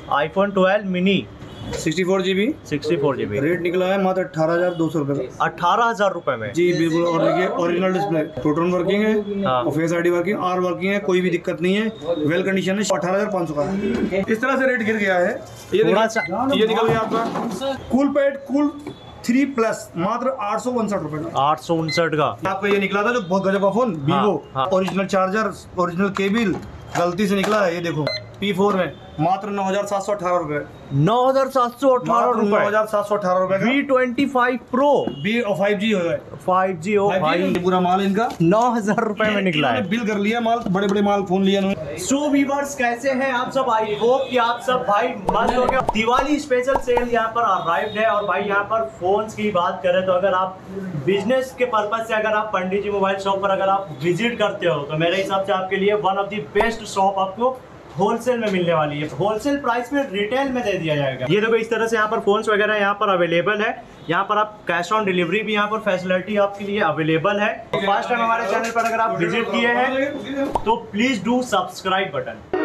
iPhone 12 mini 64 GB 64 GB rate निकला है मात्र 18,200 रुपये का। 18,000 रुपए में। जी बिल्कुल। और देखिए ओरिजिनल डिस्प्ले, प्रोटॉन वर्किंग है हाँ। और फेस आईडी वर्किंग, आर वर्किंग है, कोई भी दिक्कत नहीं है, वेल कंडीशन है। 18,500 का है। इस तरह से रेट गिर गया है। थोड़ा सा ये निकल गया आपका कूल पैड कूल 3 प्लस मात्र 859 रुपए का। 859 का। आपका ये निकला था जो बहुत गजब का फोन वीवो, हाँ। ओरिजिनल चार्जर, ओरिजिनल केबल गलती से निकला है। ये देखो P4 में मात्र 9,718 रुपए। 9,718 रुपए। 9,718 रुपए का V25 Pro B और 5G हो गए। 5G हो भाई। पूरा माल इनका 9,000 रुपए में निकला है। बिल कर लिया माल, बड़े बड़े माल फोन लिया इन्होंने। सो व्यूअर्स कैसे हैं आप सब? आई होप कि आप सब भाई मस्त हो गए। दिवाली स्पेशल सेल यहाँ पर अराइव्ड है और भाई यहाँ पर फोन्स की बात करें तो अगर आप बिजनेस के पर्पज से अगर आप पंडित जी मोबाइल शॉप पर अगर आप विजिट करते हो तो मेरे हिसाब से आपके लिए one of the best shop आपको होलसेल में मिलने वाली है। होलसेल प्राइस में रिटेल में दे दिया जाएगा। ये देखो इस तरह से यहाँ पर फोन्स वगैरह यहाँ पर अवेलेबल है। यहाँ पर आप कैश ऑन डिलीवरी भी यहाँ पर फैसिलिटी आपके लिए अवेलेबल है। फर्स्ट टाइम हमारे चैनल पर अगर आप विजिट किए हैं तो please do subscribe button.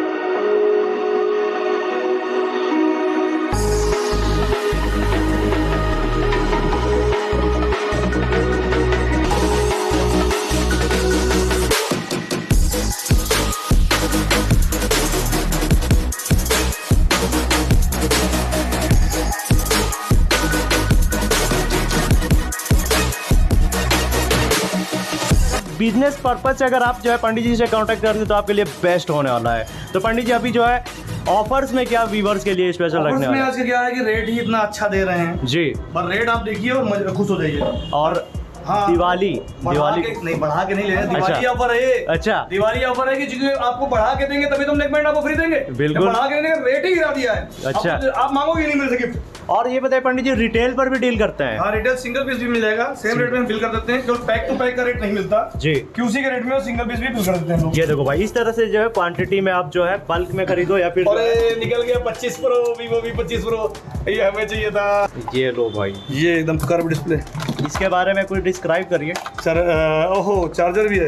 Business purpose से अगर आप जो है पंडित जी से कांटेक्ट करते हैं तो आपके लिए बेस्ट होने वाला है। तो पंडित जी अभी जो है ऑफर्स में क्या व्यूअर्स के लिए स्पेशल रखने वाले हैं? आज क्या है कि रेट ही इतना अच्छा दे रहे हैं जी, पर रेट आप देखिए और खुश हो जाइए। और हाँ, दिवाली नहीं बढ़ा के नहीं ले रहे, दिवाली ऑफर है। अच्छा, दिवाली ऑफर है कि क्योंकि आपको बढ़ा के देंगे तभी तो हम नेकबैंड आपको फ्री देंगे। बिल्कुल। बढ़ा के देंगे रेट ही गिरा दिया है। अच्छा, आप मांगोगे नहीं मिल सके। और ये बताइए पंडित जी रिटेल पर भी डील करते हैं? हाँ, रिटेल सिंगल पीस भी मिल जाएगा, सेम रेट में हम बिल कर देते हैं। केवल पैक टू पैक का रेट नहीं मिलता जी, क्यूसी के रेट में सिंगल पीस भी बिल कर देते हैं। ये देखो भाई इस तरह से जो है क्वांटिटी में आप जो है बल्क में खरीदो या फिर निकल गया 25 प्रो वीवो V25 प्रो, ये हमें चाहिए था। ये लो भाई, ये एकदम कर्व डिस्प्ले। इसके बारे में कुछ डिस्क्राइब करिए। सर ओहो चार्जर भी है,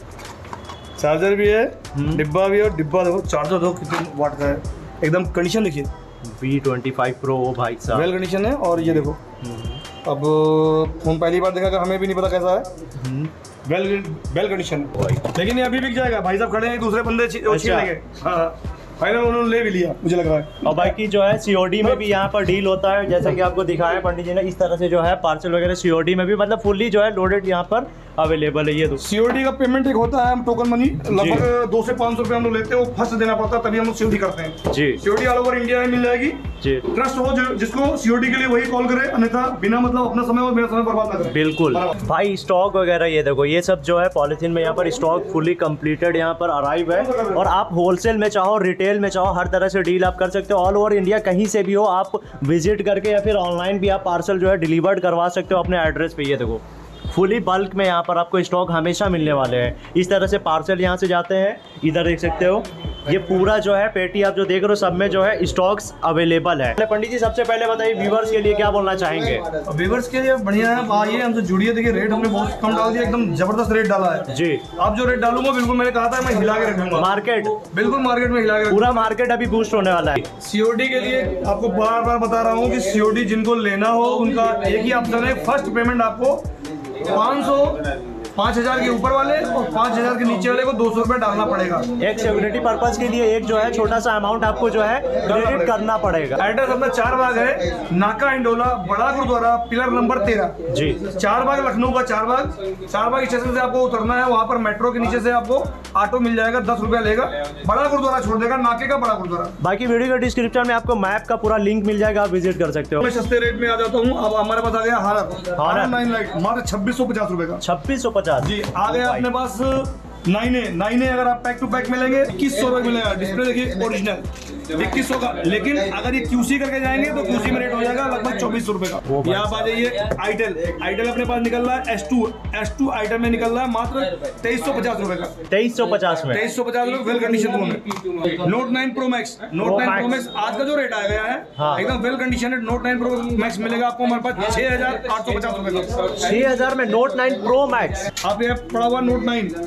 चार्जर भी है, डिब्बा भी है। और डिब्बा देखो, चार्जर देखो कितने वाट का है, एकदम कंडीशन देखिए। V25 Pro भाई साहब वेल कंडीशन है। और ये देखो अब फोन पहली बार देखा, हमें भी नहीं पता कैसा है। वेल कंडीशन है, लेकिन ये अभी बिक जाएगा। भाई साहब खड़े हैं, दूसरे बंदे छीन लेंगे। हाँ फाइनल उन्होंने ले भी लिया, मुझे लग रहा है। और बाकी जो है सीओडी में भी यहाँ पर डील होता है, जैसा कि आपको दिखाया पंडित जी ने। इस तरह से जो है पार्सल वगैरह सीओडी में भी मतलब फुल्ली जो है लोडेड यहाँ पर अवेलेबल है। ये तो सीओडी का पेमेंट एक होता है, हम टोकन मनी लगभग 200 से 500 रुपये हम लोग लेते हैं, वो फर्स्ट देना पड़ता है तभी हम लोग सीओडी करते हैं। जी, सीओडी ऑल ओवर इंडिया में मिल जाएगी जी। ट्रस्ट हो जिसको सीओडी के लिए वही कॉल करे, अन्यथा बिना मतलब अपना समय और मेरा समय बर्बाद ना करे। बिल्कुल भाई। स्टॉक वगैरह ये देखो, ये सब जो है पॉलिथीन में यहाँ पर स्टॉक फुली कंप्लीटेड यहाँ पर अराइव है। और आप होलसेल में चाहो, रिटेल में चाहो, हर तरह से डील आप कर सकते हो। ऑल ओवर इंडिया कहीं से भी हो आप विजिट करके या फिर ऑनलाइन भी आप पार्सल जो है डिलीवर्ड करवा सकते हो अपने एड्रेस पे। ये देखो फुली बल्क में यहाँ पर आपको स्टॉक हमेशा मिलने वाले हैं। इस तरह से पार्सल यहाँ से जाते हैं। इधर देख सकते हो ये पूरा जो है पेटी आप जो देख रहे हो सब में जो है स्टॉक्स अवेलेबल है। पंडित जी सबसे पहले बताइए व्यूवर्स के लिए क्या बोलना चाहेंगे? व्यूवर्स के लिए बढ़िया है, आइए हमसे जुड़िए। देखिए रेट हमने बहुत कम डाल दिया, एकदम जबरदस्त रेट डाला है जी। आप जो रेट डालूंगा बिल्कुल मैंने कहा था मैं हिला के रखूंगा। मार्केट बिल्कुल मार्केट में हिला के पूरा मार्केट अभी बूस्ट होने वाला है। सीओडी के लिए आपको बार बार बता रहा हूँ कि सीओडी जिनको लेना हो उनका एक ही ऑप्शन है। फर्स्ट पेमेंट आपको 5,000 के ऊपर वाले और 5,000 के नीचे वाले को 200 रुपये डालना पड़ेगा। एक सिक्योरिटी पर्पज के लिए एक जो है छोटा सा अमाउंट आपको जो है क्रेडिट करना पड़ेगा। एड्रेस अपना 4 बाग है, नाका इंडोला, बड़ा गुरुद्वारा, पिलर नंबर 13 जी। 4 बाग लखनऊ का 4 बाग स्टेशन से आपको उतरना है। वहाँ पर मेट्रो के नीचे से आपको ऑटो मिल जाएगा, 10 रुपया लेगा, बड़ा गुरुद्वारा छोड़ देगा, नाके का बड़ा गुरुद्वारा। बाकी वीडियो के डिस्क्रिप्शन में आपको मैप का पूरा लिंक मिल जाएगा, आप विजिट कर सकते हो। मैं सस्ते रेट में आ जाता हूँ। अब हमारे पास आ गया हारर 9 लाइट मात्र 2650 रुपए का। 2650 जी। आ गया अपने पास 9A अगर आप पैक टू पैक मिलेंगे 2100 रुपए मिलेगा। डिस्प्ले देखिए ओरिजिनल 2100 का, लेकिन अगर ये QC करके जाएंगे तो QC में रेट हो जाएगा लगभग 2400 रुपए का। यहाँ आप आ जाइए। आइटल अपने पास निकल रहा है S2 आइटल में निकल रहा है मात्र 2350 रुपए का। 2350 में 2350 रुपए वेल कंडीशन फोन है। Note 9 Pro Max आज का जो रेट आ गया है एकदम वेल कंडीशन है। Note 9 Pro Max मिलेगा आपको हमारे पास 6,850 रुपए का। 6000 में Note 9 Pro Max। आप ये पड़ा हुआ Note 9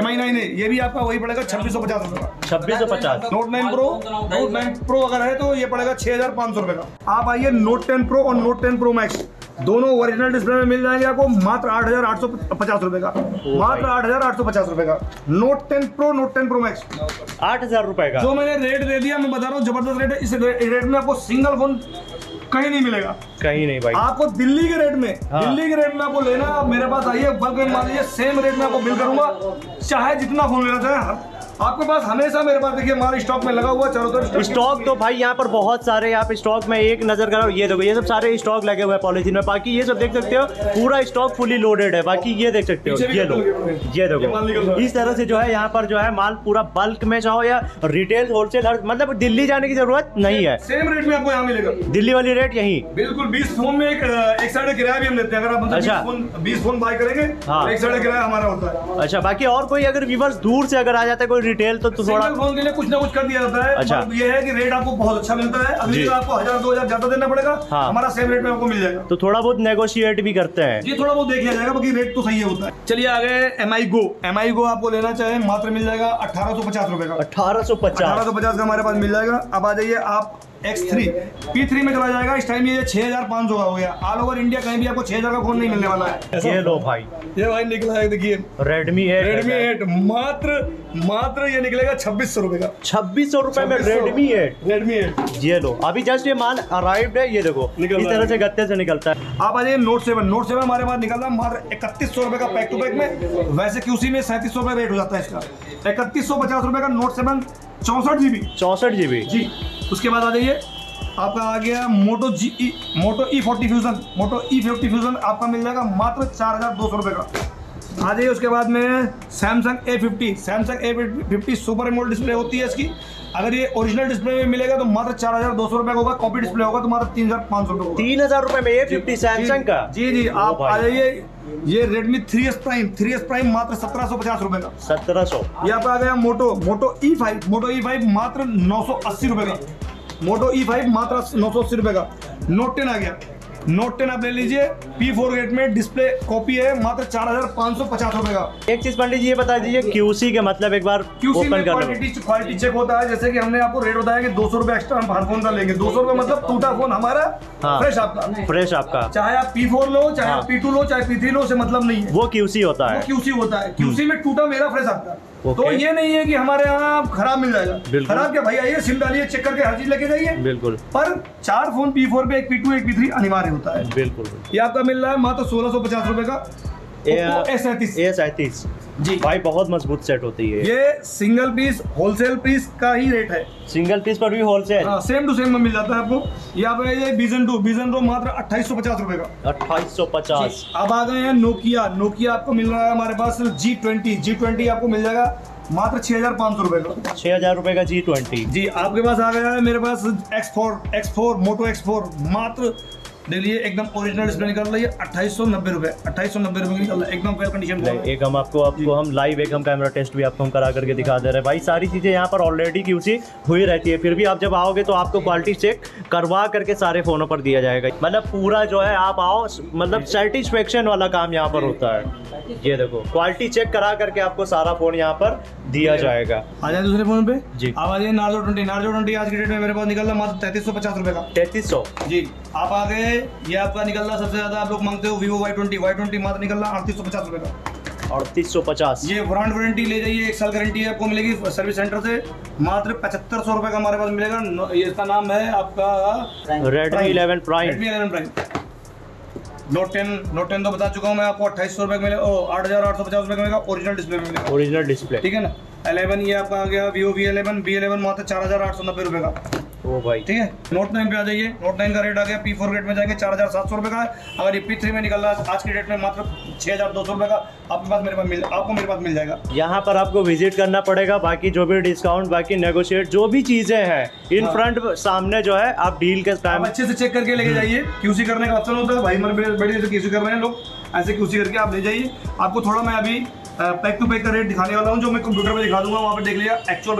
MI 9A ये भी आपका वही पड़ेगा 2650 रुपए का। 2650। नोट 9 प्रो अगर है तो ये पड़ेगा 6500 रुपए का। आप आइए नोट 10 प्रो और नोट 10 प्रो मैक्स दोनों ओरिजिनल डिस्प्ले में मिल जाएंगे आपको मात्र 8850 रुपए का, मात्र 8850 रुपए का। Note 10 pro, note 10 pro max 8000 रुपए का। जो मैंने रेट दे दिया, मैं बता रहा हूँ जबरदस्त रेट है। इस रेट में आपको सिंगल फोन कहीं नहीं मिलेगा, कहीं नहीं भाई। आपको दिल्ली के रेट में, हाँ। दिल्ली के रेट में आपको लेना, आप मेरे पास आइए, बल्क में मान लीजिए सेम रेट में आपको बिल करूंगा, चाहे जितना फोन लेना चाहे। आपके पास हमेशा मेरे पास देखिए माल स्टॉक में लगा हुआ चारों तरफ स्टॉक तो भाई यहाँ पर बहुत सारे, आप स्टॉक में एक नजर करो, ये देखो ये सब सारे स्टॉक लगे हुए हैं पॉलिथीन में। बाकी ये सब देख सकते हो पूरा स्टॉक फुली लोडेड है। बाकी ये देख सकते हो, ये लो, ये देखो इस तरह से जो है यहाँ पर जो है माल पूरा बल्क में चाहो या रिटेल होलसेल, हर मतलब दिल्ली जाने की जरूरत नहीं है। सेम रेट में आपको यहाँ मिलेगा, दिल्ली वाली रेट यही बिल्कुल। 20 फोन में एक साइड किराया भी हम देते हैं। अगर आप मतलब अच्छा। 20 फोन बाय करेंगे हाँ। एक साइड किराया हमारा होता है। अच्छा, बाकी और कोई अगर व्यूअर्स दूर से अगर आ जाता है कोई रिटेल तो थोड़ा फोन के लिए कुछ ना कुछ कर दिया जाता है। अच्छा। मतलब ये है कि रेट आपको बहुत अच्छा मिलता है। अगली जी। बार आपको 1000-2000 ज्यादा देना पड़ेगा, हाँ। हमारा सेम रेट में आपको मिल जाएगा। तो थोड़ा बहुत नेगोशिएट भी करते हैं। ये थोड़ा बहुत देख लिया जाएगा, बाकी रेट तो सही है होता है। चलिए आ गए MI Go। MI Go आपको लेना चाहे मात्र मिल जाएगा 1850 रुपए का। 1850 1850 का हमारे पास मिल जाएगा। अब आ जाइए आप X3 P3 में चला जाएगा। इस टाइम ये 6500 का हो गया। ऑल ओवर इंडिया कहीं भी आपको 6000 का फोन नहीं मिलने वाला है। ये लो भाई, ये भाई निकला है, देखिए रेडमी 8। रेडमी 8 मात्र ये निकलेगा 2600 रुपए का। 2600 रुपए में रेडमी 8। रेडमी 8 ये लो, अभी जस्ट ये माल अराइव्ड है, ये देखो निकल इस रहा तरह है। से गत्ते से निकलता है। आप आ जाइए नोट 7। नोट 7 हमारे पास निकल रहा है मात्र 3100 रुपए का पैक टू पैक में। वैसे QC में 3700 रुपए रेट हो जाता है इसका। 3150 रुपए का नोट 7 64 GB 64 GB जी। उसके बाद आ जाइए आपका आ गया मोटो E40 फ्यूजन। मोटो E50 फ्यूजन आपका मिल जाएगा मात्र 4200 रुपए का। आ जाइए उसके बाद में Samsung A50 super AMOLED display होती है इसकी। अगर ये ओरिजिनल डिस्प्ले में मिलेगा तो मात्र 4200 रुपए का होगा। कॉपी डिस्प्ले होगा तो मात्र 3500 रुपए होगा। 3000 रुपए में A50 सैमसंग का। जी आप आ जाइए। ये Redmi 3S Prime मात्र 1750 रुपए का। 1700। ये आपका आ गया मोटो E5 मात्र 980 रुपए का। मोटो E5 मात्र 980 रुपए का। नोट 10 आ गया। नोट 10 आप ले लीजिए, P4 गेट में डिस्प्ले कॉपी है, मात्र 4550 रुपए का। एक चीज पंडित जी ये बता दीजिए, QC के मतलब एक बार QC ओपन में कर लो। क्वालिटी चेक होता है। जैसे कि हमने आपको रेट बताया कि 200 रुपए एक्स्ट्रा हम हर फोन का लेंगे। 200 रुपए मतलब टूटा फोन हमारा, हाँ। फ्रेश आपका। फ्रेश आपका, चाहे आप P4 लो, चाहे हाँ। आप P2 लो, चाहे P3 लो, से मतलब नहीं है। वो QC होता वो है। QC होता है। QC में टूटा मेरा, फ्रेश आपका। ओके। तो ये नहीं है कि हमारे यहाँ खराब मिल जाएगा। बिल्कुल। खराब क्या भाई, आइए सिम डालिए, चेक करके हर चीज लेके जाइए। बिल्कुल पर 4 फोन P4 पे, एक P2 एक P3 अनिवार्य होता है। बिल्कुल। ये आपका मिल रहा है मात्र 1650 रुपए का। Oppo A37 A37 जी भाई बहुत मजबूत सेट होती है। ये सिंगल पीस होलसेल पीस का ही रेट है। सिंगल पीस पर भी होलसेल। हाँ, सेम टू सेम में मिल जाता है आपको। ये आप ये Vision 2 मात्र 2850 रुपए का। 2850। अब आ गए हैं नोकिया आपको मिल रहा है हमारे पास G20 आपको मिल जाएगा मात्र 6500 रुपए का। 6000 रुपए का G20 जी। आपके पास आ गया है मेरे पास X4 मोटो X4 मात्र देख लीजिए, एकदम ओरिजिनल डिस्प्ले निकल रही है 2890 रुपए। 2890 रुपए निकल रहा है, एकदम फेयर कंडीशन में। एक हम आपको लाइव एक हम कैमरा टेस्ट भी आपको हम करा करके दिखा दे रहे हैं भाई। सारी चीज़ें यहाँ पर ऑलरेडी QC हुई रहती है, फिर भी आप जब आओगे तो आपको क्वालिटी चेक करवा करके सारे फ़ोनों पर दिया जाएगा। मतलब पूरा जो है आप आओ, मतलब सेटिस्फेक्शन वाला काम यहाँ पर होता है। ये देखो क्वालिटी चेक करा करके आपको सारा फ़ोन यहाँ पर दिया जाएगा। आ जाए दूसरे फोन पे जी। आप आ जाइए नार्जो 20 आज की डेट में मेरे पास निकल रहा मात्र 3350 रुपए का। 3300 जी। आप आ गए, ये आपका निकल रहा सबसे ज्यादा आप लोग मांगते हो Vivo Y20 मात्र निकल रहा 3850 रुपए का। 3850। ये ब्रांड वारंटी ले जाइए, 1 साल गारंटी है आपको मिलेगी सर्विस सेंटर से। मात्र 7500 रुपए का हमारे पास मिलेगा। ये इसका नाम है आपका Redmi 11 Prime। Redmi 11 Prime। Note 10 तो बता चुका हूँ मैं आपको, 2800 रुपए का मिलेगा। 8850 रुपए का मिलेगा, ओरिजिनल डिस्प्ले में मिलेगा। Original display. ठीक है ना। 11 ये आपका आ गया Vivo V11 मात्र 4890 रुपए का। ओ भाई ठीक है। नोट 9 पे आ जाइए। नोट 9 का रेट आ गया P4 रेट में जाएंगे 4700 रुपए का है। अगर ये P3 में निकल रहा है आज की डेट में मात्र 6200 रुपए का आपको मेरे पास मिल जाएगा। यहाँ पर आपको विजिट करना पड़ेगा। बाकी जो भी डिस्काउंट, बाकी नेगोशिएट जो भी चीज़ें हैं इन फ्रंट सामने जो है आप डील के टाइम आप अच्छे से चेक करके लेके जाइए। QC करने का ऑप्शन होता है भाई, मेरे बड़े से QC कर रहे हैं लोग, ऐसे QC करके आप ले जाइए। आपको थोड़ा मैं अभी पैक टू पैक का रेट दिखाने वाला हूँ, जो मैं कंप्यूटर पे दिखा दूंगा। वहाँ पे देख लिया एक्चुअल रेट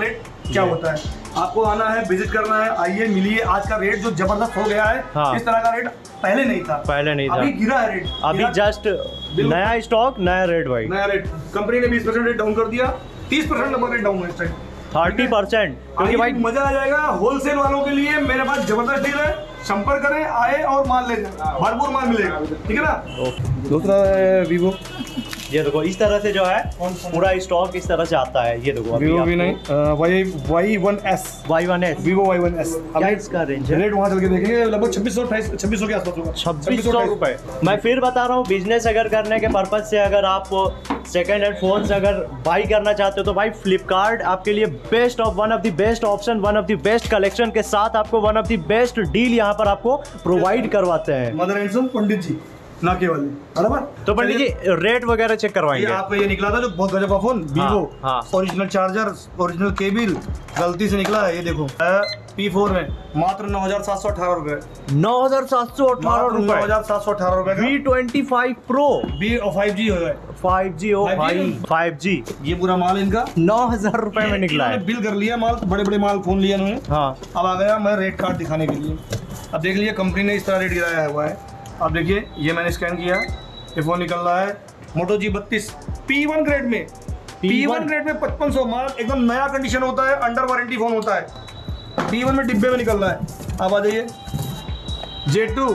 क्या जी। होता है। आपको आना है, विजिट करना है, आइए मिलिए। आज का रेट जो जबरदस्त हो गया है, हाँ। इस तरह का रेट पहले नहीं था, पहले नहीं था, अभी गिरा है रेट, अभी गिरा- जस्ट नया स्टॉक नया रेट भाई, नया रेट। कंपनी ने 20% रेट डाउन कर दिया, 30% लगभग रेट डाउन है इस टाइम। 30%, क्योंकि आइए, भाई मजा आ जाएगा। होलसेल वालों के लिए मेरे पास जबरदस्त डील है, संपर्क करें, आए और माल ले जाए, भरपूर माल मिलेगा, ठीक है ना। दूसरा है वीवो, ये देखो इस तरह से जो है पूरा स्टॉक इस तरह से आता है। ये देखो वीवो भी नहीं, Y1S, Y1S, वीवो Y1S। क्या इसका रेंज है? रेट वहाँ चल के देखेंगे, लगभग 2600 के आसपास होगा। 2600 रुपए। मैं फिर बता रहा हूँ, बिजनेस अगर करने के पर्पज से अगर आप सेकेंड हैंड फोन्स अगर बाई करना चाहते हो तो भाई फ्लिपकार्ट आपके लिए best of one of the best option, one of the best collection के साथ आपको one of the best deal यहाँ पर आपको प्रोवाइड करवाते हैं। मदर एंड पंडित जी नाके वाले, बराबर। तो पंडित जी रेट वगैरह चेक ये करवाएंगे। आपका ये निकला था जो बहुत गजब का फोन, वीवो, हाँ। ओरिजिनल चार्जर, ओरिजिनल केबल, गलती से निकला है, ये देखो P4 में मात्र 9,718 रुपए, 9,718 रुपए। 9,718 रुपए का V25 Pro बी और 5G हो जाए। 5G हो 5G भाई, नहीं? 5G ये पूरा माल इनका 9,000 रुपए में निकला है। इन्होंने बिल कर लिया माल, बड़े बड़े माल फोन लिया इन्होंने। हाँ, अब आ गया मैं रेट कार्ड दिखाने के लिए। अब देख लीजिए कंपनी ने इस तरह रेट गिराया हुआ है। अब देखिए ये मैंने स्कैन किया, ये फोन निकल रहा है मोटो G32 P1 ग्रेड में, P1 ग्रेड में 5500 माल, एकदम नया कंडीशन होता है, अंडर वारंटी फोन होता है, P1 में डिब्बे में निकल रहा है। अब आ जाइए J2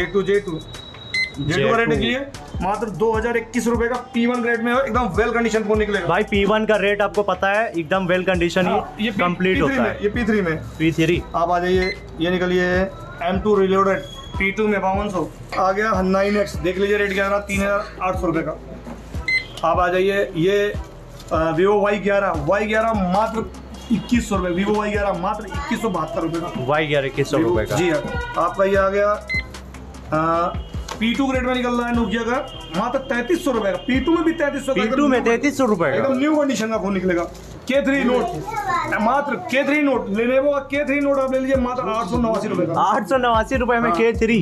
का रेट देखिए, मात्र 2021 रुपए का P1 ग्रेड में एकदम वेल कंडीशन फोन निकलेगा भाई P1 का रेट आपको पता है एकदम वेल कंडीशन ही ये कंप्लीट P3 होता में, है। ये P3 में। P3 आप आ जाइए, ये निकलिए M2 रिलोडेड P2 में 5200 आ गया। 9X देख लीजिए रेट क्या रहा, 3,800 रुपए का। आप आ जाइए ये वीवो Y11 मात्र 2100 रुपए, वीवो Y11 मात्र 2172 रुपए का, Y11 2100 रुपए का। जी हाँ। आपका ये आ गया P2 ग्रेड में निकल रहा है नोकिया का, मात्र 3300 रुपए का, P2 में भी 3300 का, P2 में 3300 रुपए का। एकदम न्यू कंडीशन का फोन निकलेगा। K3 नोट, मात्र K3 नोट, लेनेवो का K3 नोट आप ले लीजिए मात्र 889 रुपए का। 889 रुपए में K3।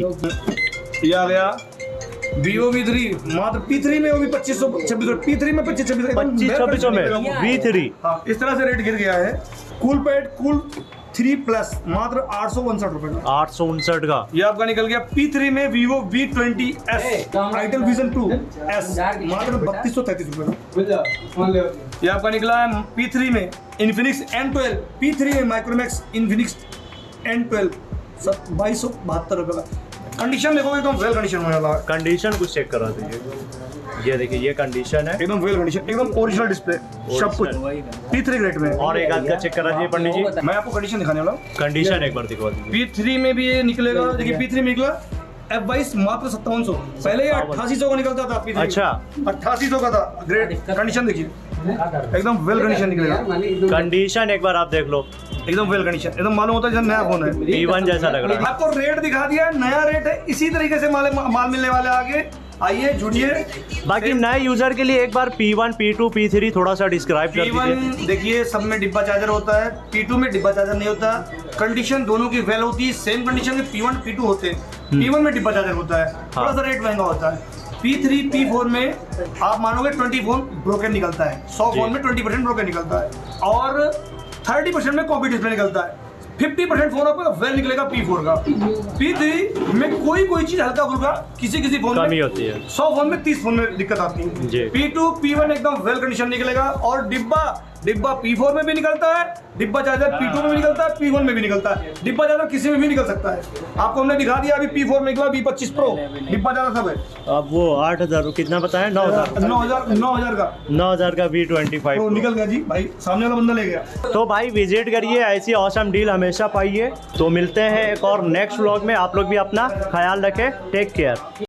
ये आ गया Vivo V3 मात्र P3 में, वो भी 2500 P3 में 2500 में V3। हाँ, इस तरह से रेट गिर गया है। कूल पैड कूल 3 प्लस मात्र 859 रुपए का। 859 का। ये आपका निकल गया P3 में Vivo V20S Itel vision 2S मात्र 3233 रुपए का। ये आपका निकला है P3 में Infinix N12, P3 में माइक्रोमैक्स Infinix N12 2272 रुपए का। कंडीशन देखो एकदम वेल कंडीशन होने वाला है, कंडीशन कुछ चेक करा दीजिए। ये देखिए ये कंडीशन है एकदम वेल कंडीशन, एकदम ओरिजिनल डिस्प्ले, सब कुछ P3 ग्रेड में। और एक आध का चेक करा दीजिए पंडित जी। मैं आपको कंडीशन दिखाने वाला हूँ। कंडीशन एक बार दिखा दीजिए। P3 में भी ये निकलेगा, देखिए P3 में निकला F22 मात्र 5700, पहले ये 8800 का निकलता था P3। अच्छा। 8800 का था ग्रेड। कंडीशन देखिए एकदम वेल कंडीशन निकलेगा, कंडीशन एक बार आप देख लो, एकदम वेल कंडीशन, एकदम मालूम होता है जैसे नया फोन है। P1 जैसा लग रहा है। आपको रेट दिखा दिया, नया रेट है, इसी तरीके से माल मिलने वाले आगे। आइए जुड़िए। बाकी नए यूजर के लिए एक बार P1, P2, P3 थोड़ा सा डिस्क्राइब कर दीजिए। P1 देखिए सब में डिब्बा चार्जर होता है, P2 में डिब्बा चार्जर नहीं होता। कंडीशन दोनों की वेल होती है, सेम कंडीशन में P1 P2 होते हैं। P1 में डिब्बा चार्जर होता है, थोड़ा सा रेट महंगा होता है। P3 P4 में आप मानोगे 20 फोन ब्रोकन निकलता है, 100 फोन में 20% ब्रोकन निकलता है, और 30% में कॉपी डिस्प्ले निकलता है। 50% फोन आपका वेल निकलेगा P4 का। P3 में कोई चीज हल्का फुल्का किसी फोन कमी में होती है। 100 फोन में 30 फोन में दिक्कत आती जी। है। P2 P1 एकदम वेल कंडीशन निकलेगा, और डिब्बा P4 में भी निकलता है, डिब्बा चार्जर P2 में भी निकलता है, P1 में भी निकलता है। डिब्बा चार्जर किसी में भी निकल सकता है। आपको हमने दिखा दिया, अभी P4 में निकला V25 Pro, डिब्बा चार्जर सब है। अब वो 8,000 कितना बताया? 9,000 का 9,000 का V25 Pro निकल गया जी भाई, सामने वाला बंदा ले गया। तो भाई विजिट करिए, ऐसी ऑसम डील हमेशा पाइए। तो मिलते हैं एक और नेक्स्ट व्लॉग में। आप लोग भी अपना ख्याल रखें, टेक केयर।